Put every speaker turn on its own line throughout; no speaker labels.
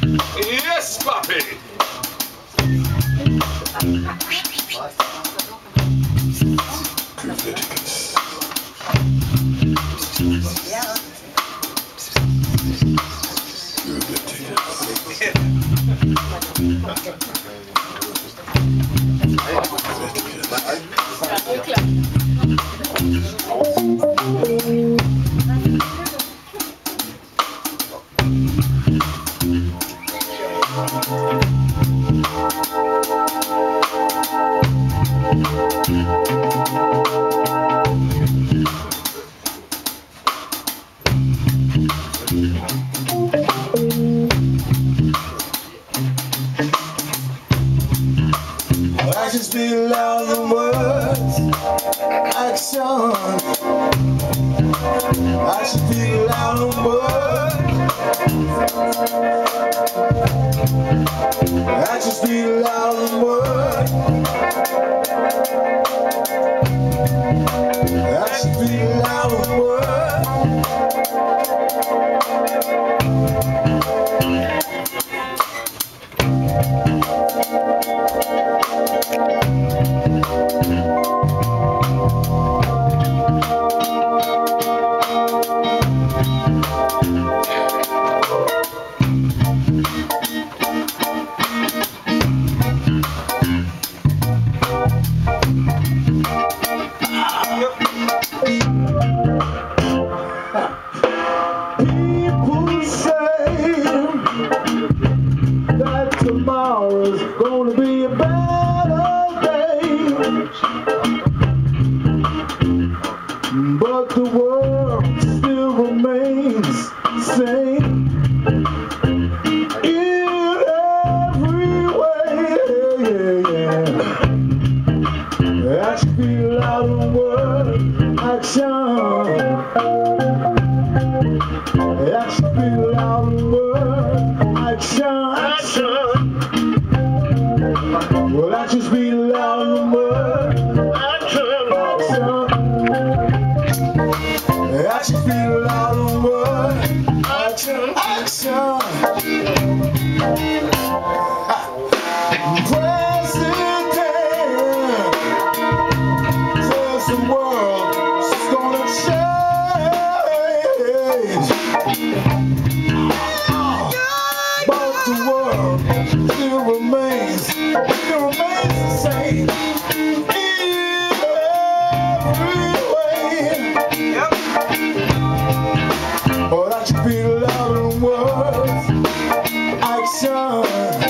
Yes, puppy!
Grooviticus. I just speak loud in words, action. I should speak loud in words. I should speak loud in words. I should speak loud in words. People say that tomorrow's gonna be a better day, but the world still remains the same in every way. I should be loud in word, action. I should be loud in word, action. Well, I just be loud in word, action. I should be loud in word, action. President says the world's gonna change, but the world still remains the same in every way. But I should be loud in words, action.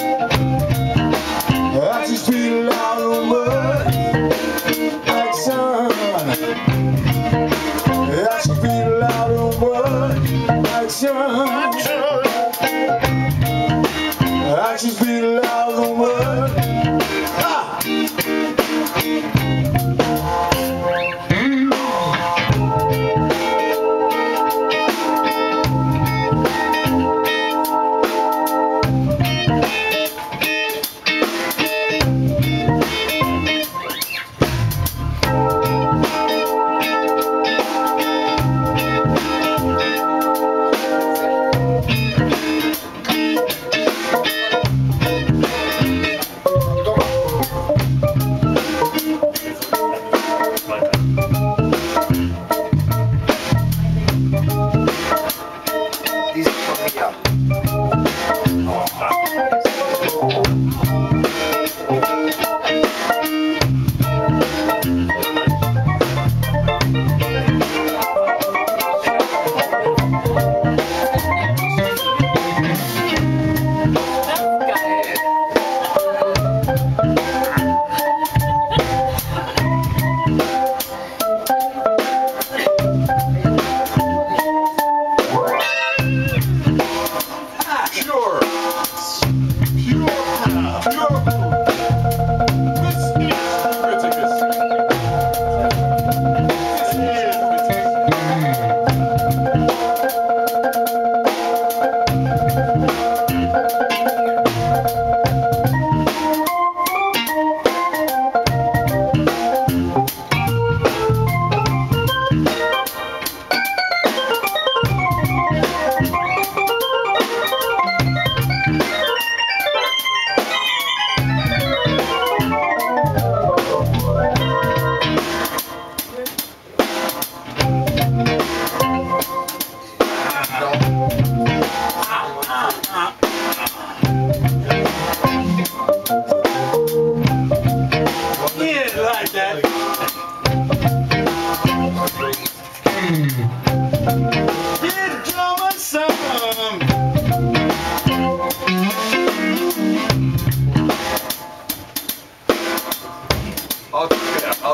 I just be loud in words, action. I should be loud in words, action. I should be loud in words.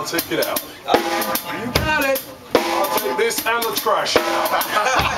take it out. You got it. I'll take this and the trash out.